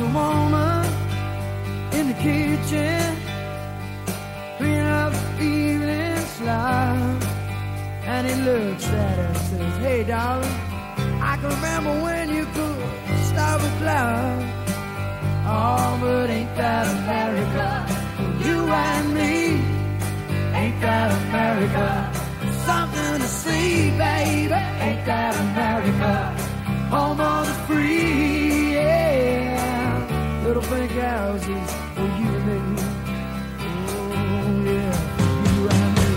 woman in the kitchen, clean up the evening slide. And he looks at her and says, hey darling, I can remember when you could stop a cloud. Oh, but ain't that America for you and me? Ain't that America? Something to see, baby. Ain't that America? Home of the free, yeah. Little pink houses for you and me. Oh, yeah, you and me.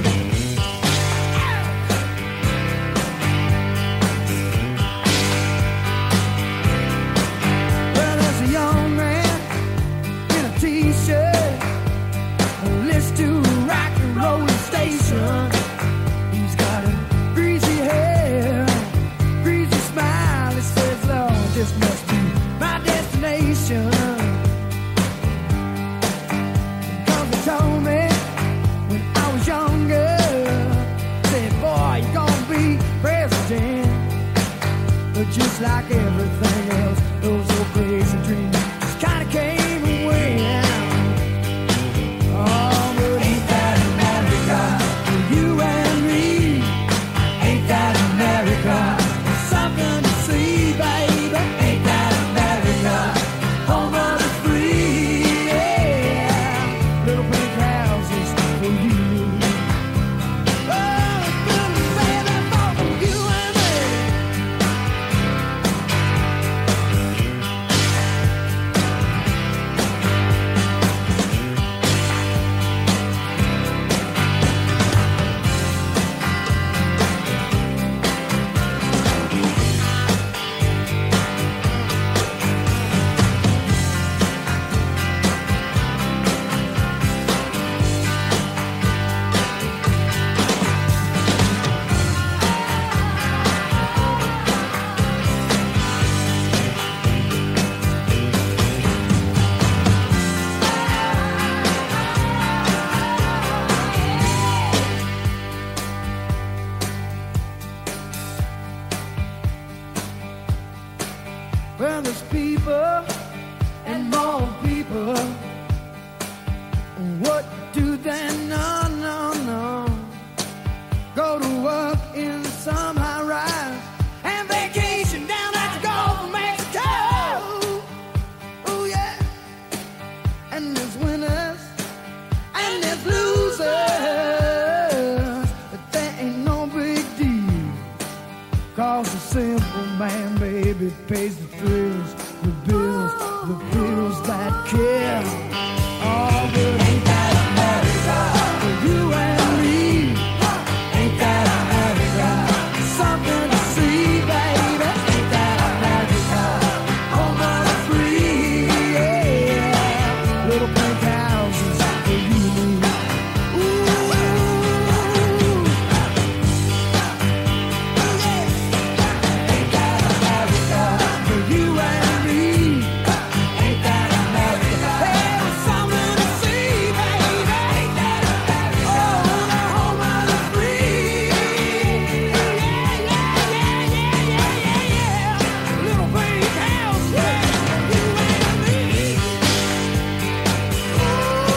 Well, there's a young man in a t-shirt, list to rock and roll station. He's got a greasy hair, greasy smile. He says, Lord, this must be my destination. Cause he told me when I was younger, said, boy, you're gonna be president. But just like everything else, those old crazy dreams just kinda came and went. Oh, but ain't that America for you and me? Ain't that America? Something to see, baby. Ain't that America? Home of the free, yeah. Little pink houses for you. Oh, baby, for you and me. Well, there's people and more people. What do they know? Go to work in some high rise and vacation down at the Gulf of Mexico. Oh yeah. And there's winners and there's losers, but that ain't no big deal. Cause the simple man, baby, pays the thrills, the bills that kill. Oh, but ain't that America for you and me? Ain't that America? Something to see, baby. Ain't that America? Home of the free, yeah. Little pink houses for you and me. Ooh. Ain't that America for you and me? Ain't that America? Hey, something to see, baby. Ain't that America? Oh, the home of the free. Yeah. Little pink house, yeah. You and me. Ooh,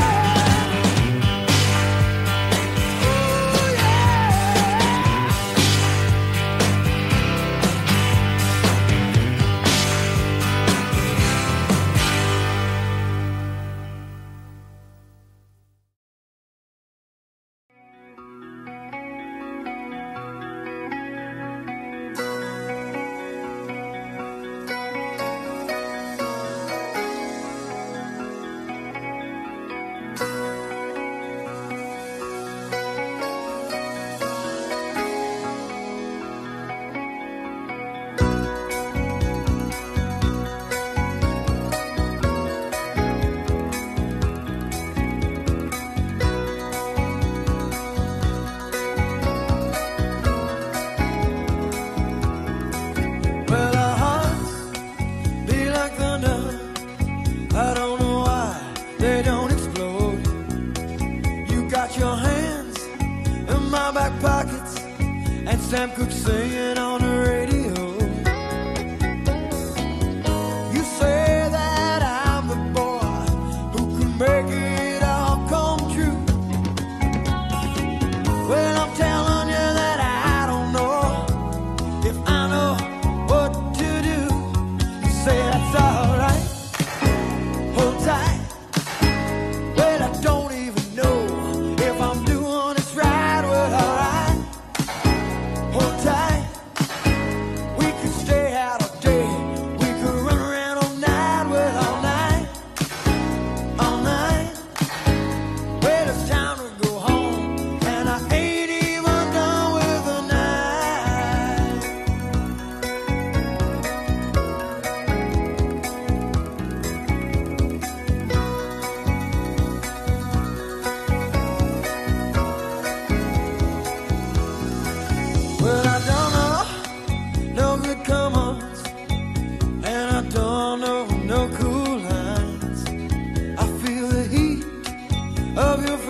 well, our hearts beat like thunder. I don't know why they don't explode. You got your hands in my back pockets, and Sam Cooke singing on the radio. You say that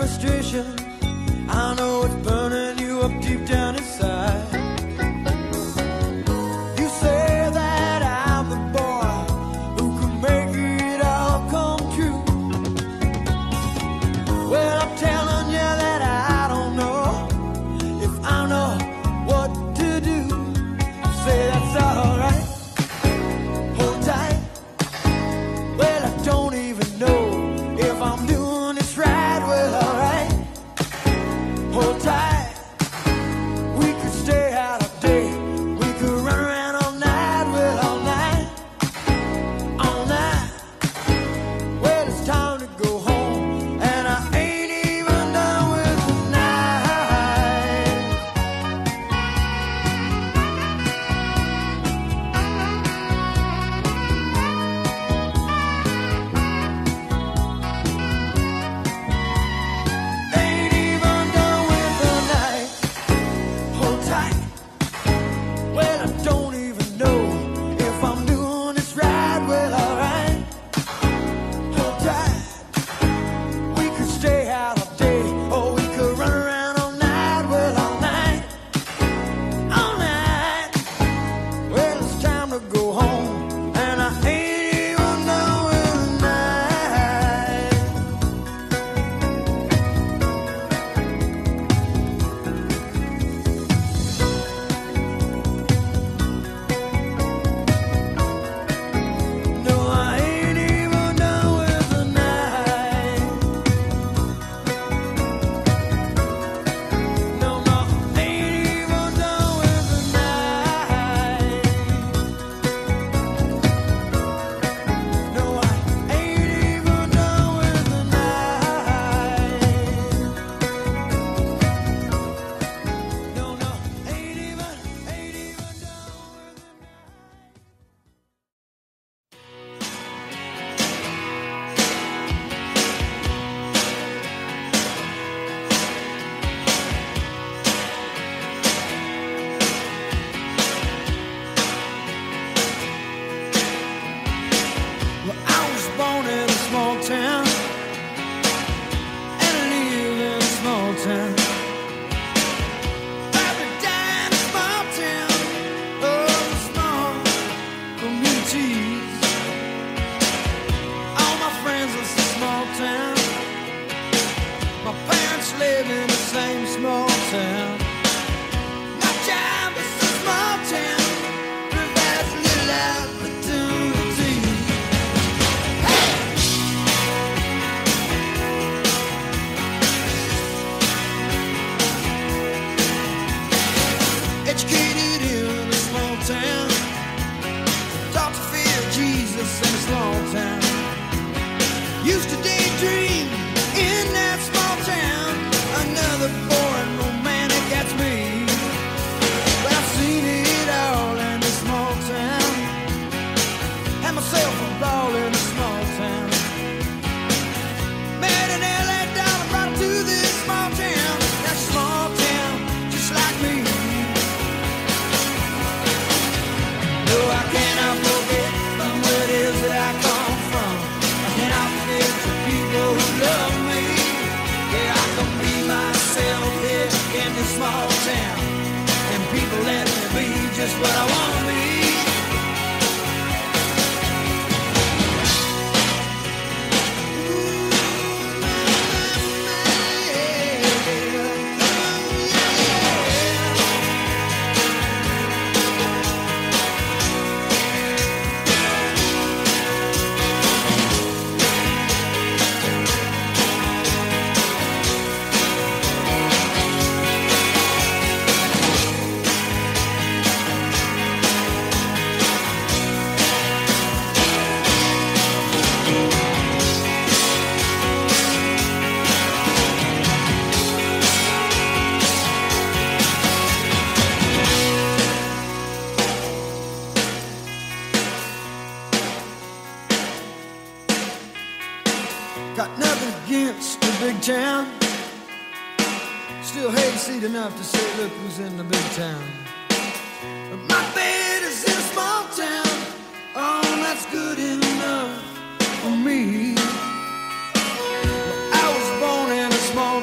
frustration. I know it's burning you up deep down inside. You say that I'm the boy who can make it all come true. Well, I'm telling you that I don't know if I know what to do. Say that's alright, hold tight. Well, I don't even know if I'm doing this right. Well, alright, hold tight. We could stay out all day, we could run around all night. Well, all night, all night. Well, it's time to go home, and I ain't even done with the night. Ain't even done with the night. Hold tight. Well, I don't even know if I'm doing this right. Well, alright, hold tight. We could stay out all day, or we could run around all night. Well, all night, all night. Well, it's time to go home, and I ain't even done with the night. No, I ain't even done with the night. No, no, ain't even done with the night. No, I ain't even done with the night. No, no, ain't even done with the Well, I was born in a small town, and I live in a small town. Every day in a small town, oh, small communities. All my friends live in a small town. My parents live in the same small town. My job is a small town, provides little opportunity. Educated in a small town, taught to fear Jesus in a small town. Used to daydream in that small town. Another boring romantic, that's me. But I've seen it all in a small town. Had myself a ball in a small town. Met an LA dollar, brought her to this small town. That small town, just like me. No, I cannot forget from where it is that I come from. I cannot forget the people who love me. Yeah, I can be myself here in this small town, and people let me be just what I want to be. Got nothing against the big town. Still hayseed enough to say, look who's in the big town. But my bed is in a small town. Oh, that's good enough for me. Well, I was born in a small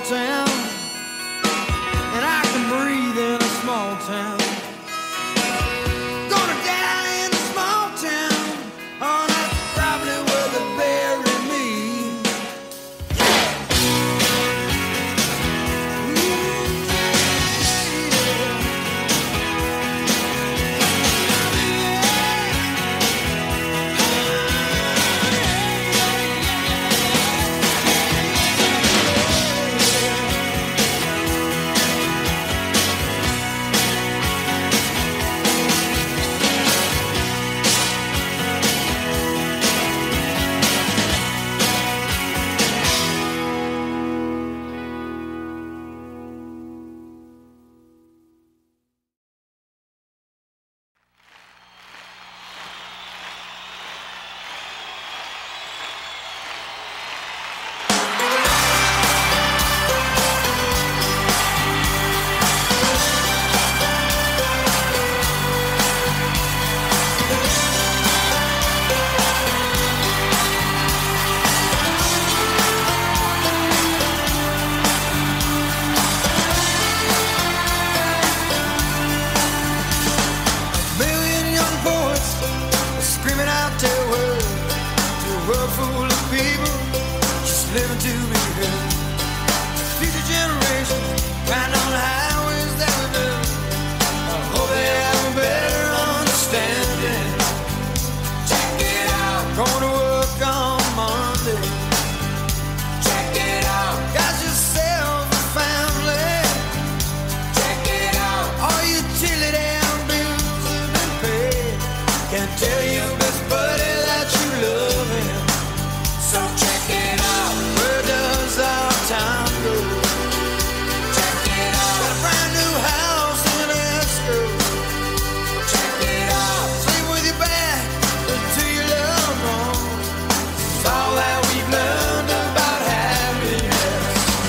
to be heard. Future generations riding on the highways that we built. I hope they have a better understanding. Check it out. Going to work on Monday. Check it out. Got yourself a family. Check it out. All your utility and bills have been paid. Can't tell your best buddy that you love him. So check it out. Where does our time go? Check it out. Got a brand new house in Esco. Check it out. Sleep with your back to your loved ones. It's all that we've learned about happiness.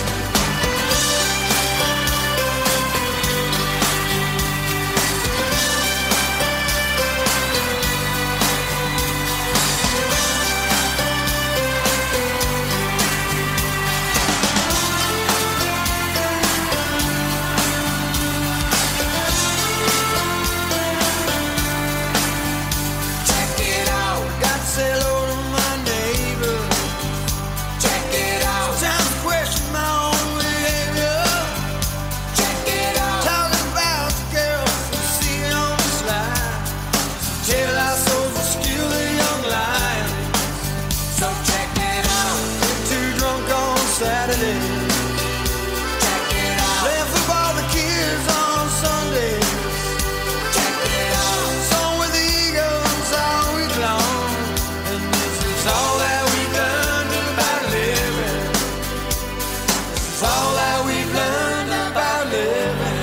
Check it out. Got to say hello to my neighbor. Check it out. Sometimes I question my own behavior. Check it out. Talking about the girls we see on the slide. Tell our souls to steal the young lions. So check it out. Get too drunk on Saturday. Check it out. Playing football with the kids on Sundays. Check it out. Song with the Eagles all week long. And this is all that we've learned about living. This is all that we've learned about living.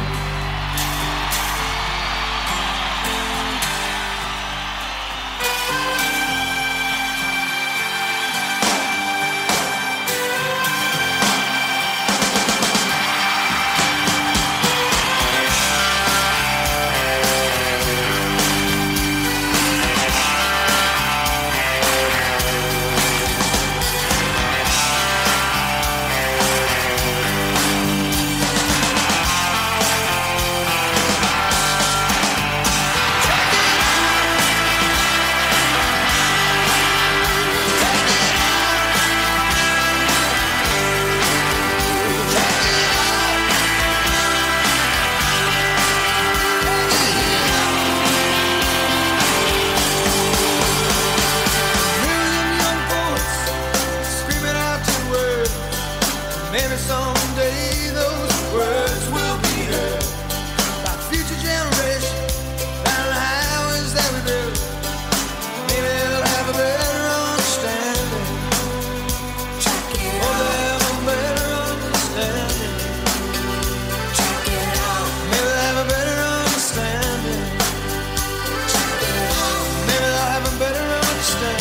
Million young poets screaming out the words. Maybe someday those words will be heard by future generations down the highways that we built. Maybe they'll have a better understanding. Check it out. They'll have a better understanding. Check it out. Maybe they'll have a better understanding. Check it out. Maybe they'll have a better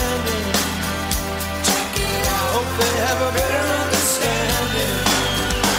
understanding. Check it out. Hope they have a better understanding.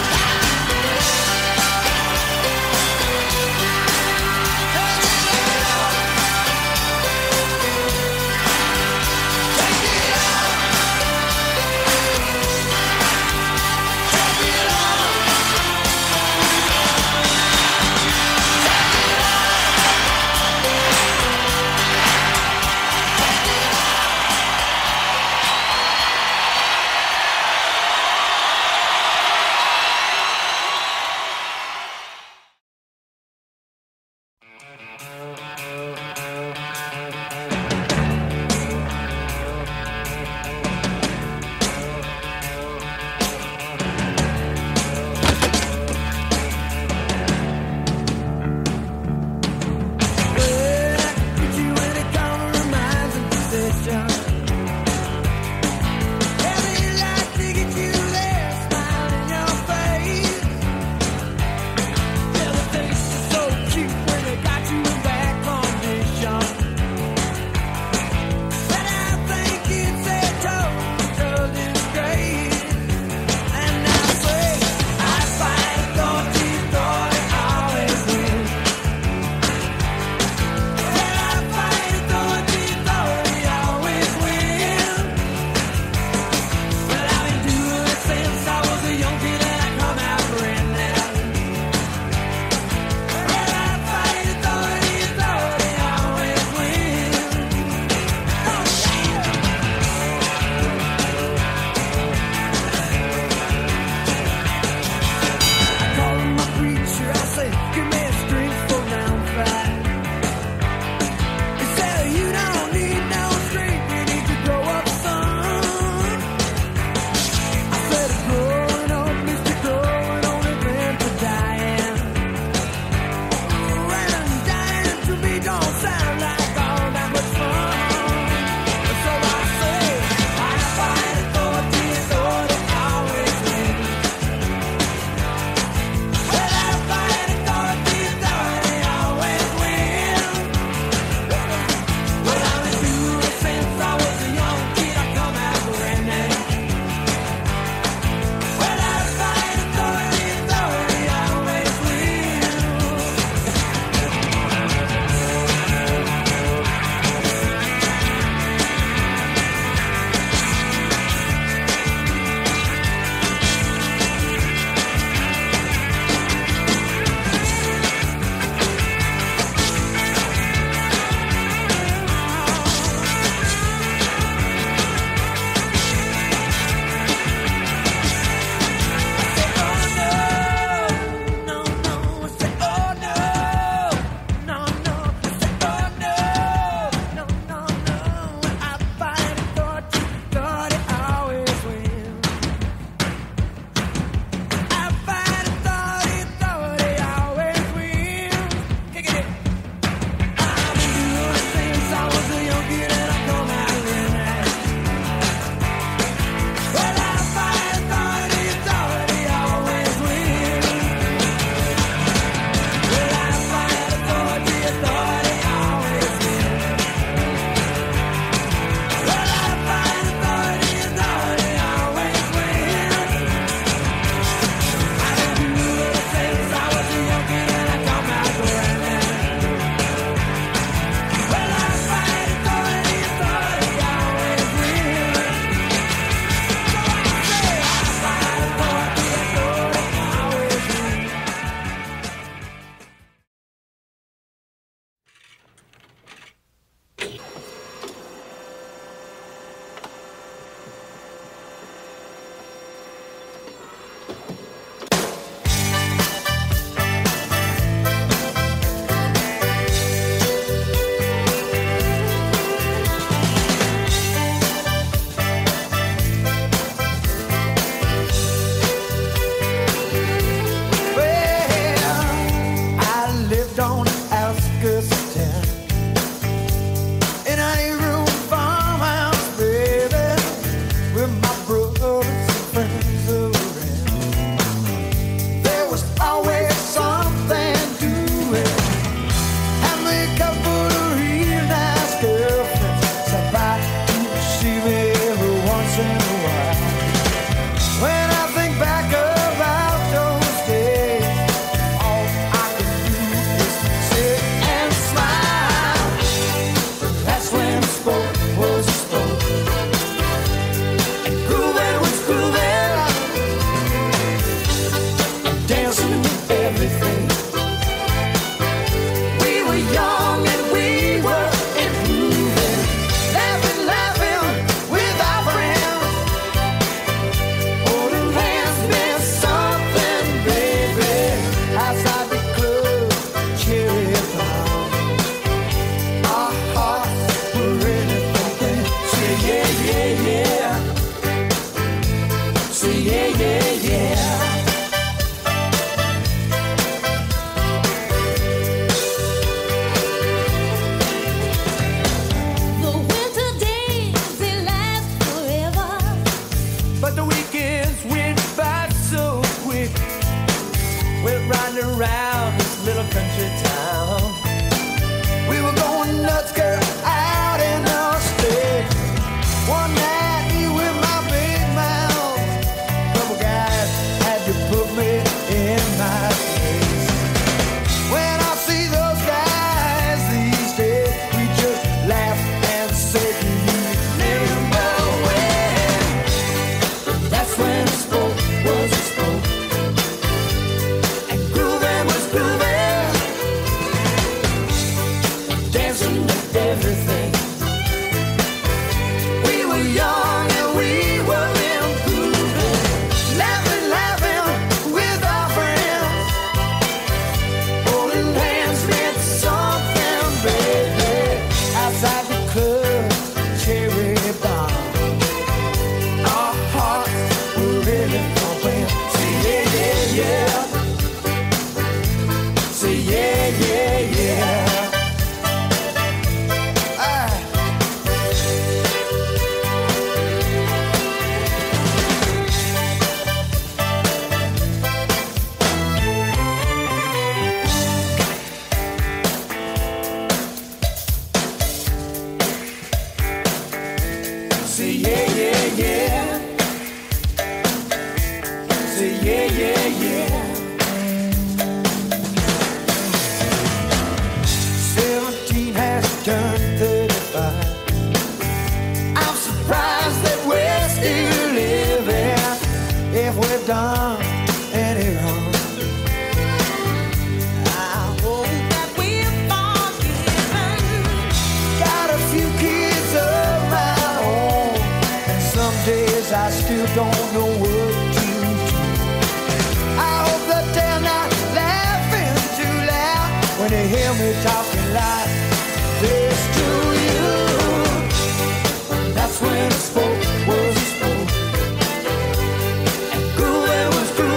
yeah, yeah, yeah. The winter days, they last forever. But the weekends went by so quick. We're riding around this little country town. We were going nuts, girl, out in the state. One night, you with my big mouth. Couple guys had to put me in my place. When I see those guys these days, we just laugh and say, do you remember when? That's when a spoke was a spoke. And grooving was grooving. Dancing with everything. We were young and we were improving. Laughing, laughing with our friends. Holding hands meant something, baby. Outside the club, cherry bomb. Our hearts were really pumping. Say yeah, yeah, yeah. Say yeah, yeah, yeah. Say yeah, yeah, yeah. Say yeah, yeah, yeah. 17 has turned 35. I'm surprised that we're still living. If we've done any wrong, I hope that we're forgiven. got a few kids of my own, and some days I still don't know what to do. I hope that they're not laughing too loud when they hear me talking like this to you. That's when I spoke was a spoke, and grooving was grooving.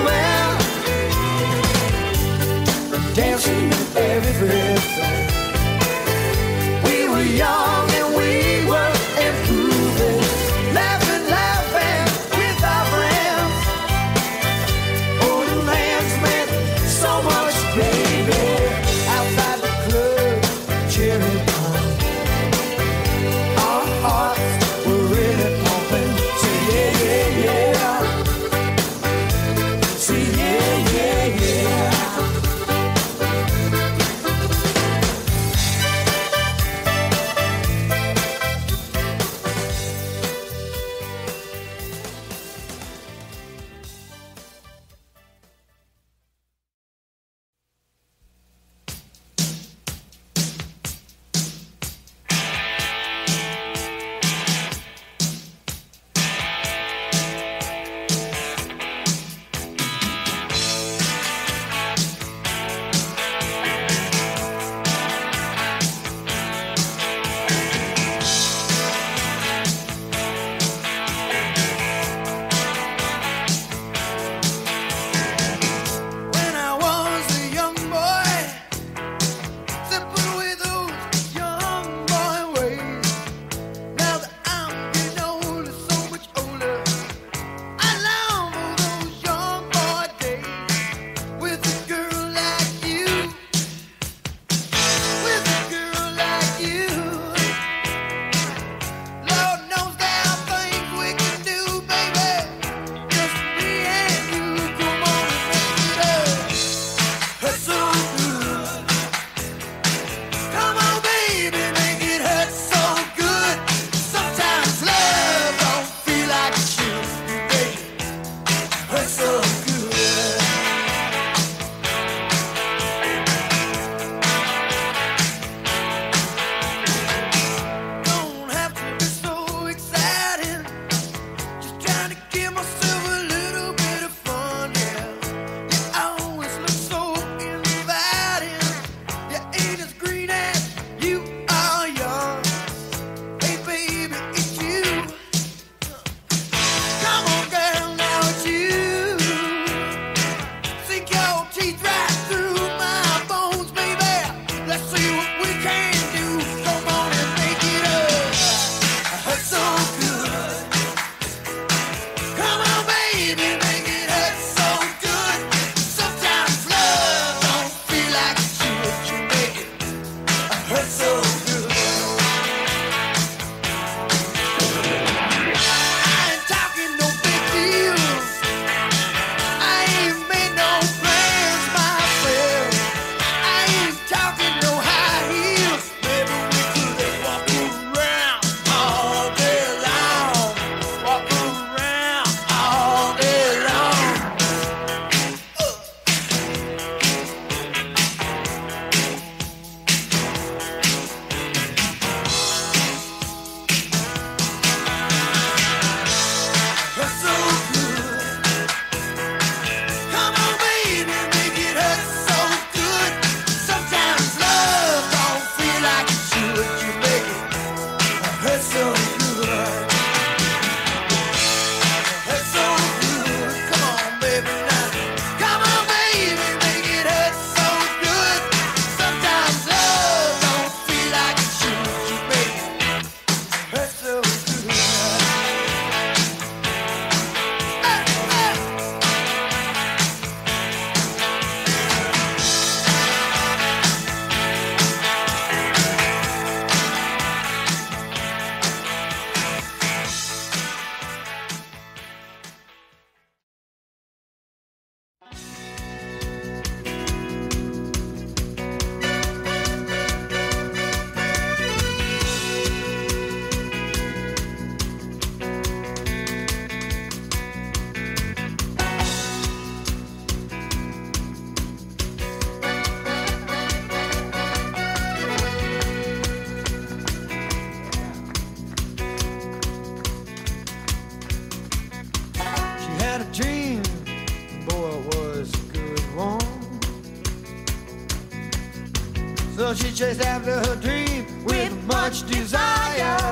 So she chased after her dream with much desire.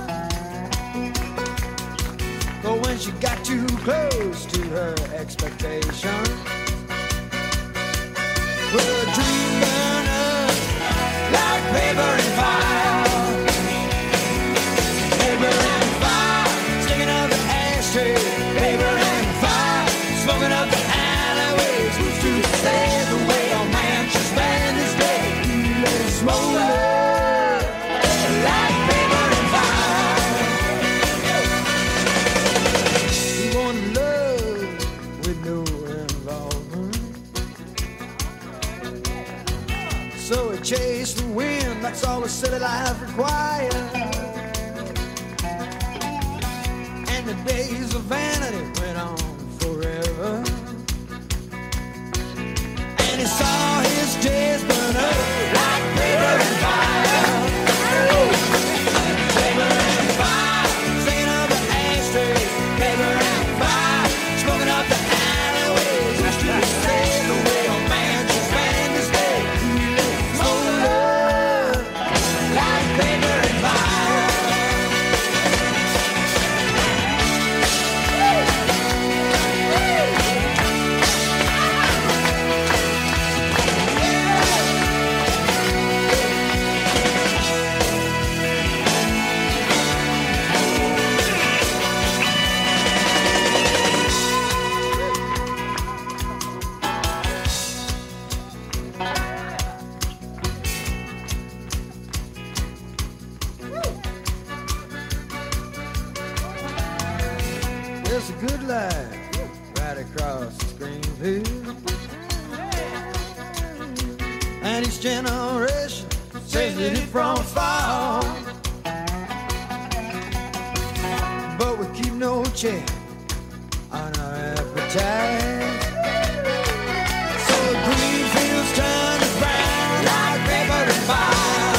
But when she got too close to her expectation, her dream burned up like paper and fire. Paper and fire, sticking up the ashtray. Paper and fire, smoking up the alleyways. Who's to say the way a man should spend his day? Smolder like paper and fire. He wanted love with no involvement, so he chased the wind. That's all the city life required. And the days of vanity went on forever. And he saw his days burn up like paper and fire. Paper and fire, singing up the ashtrays. Paper and fire, smoking up the alleyways. Used to say the way a man should spend his day. Smolder like paper and fire. There's a good life right across the Greenville, and each generation says that it from far. But we keep no check on our appetite. So the green fields turn to brown like paper and fire.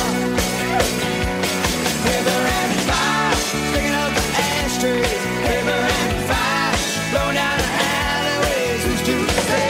Paper and fire, sticking up the ashtrays. Paper and fire, blowing down the alleyways. Who's to say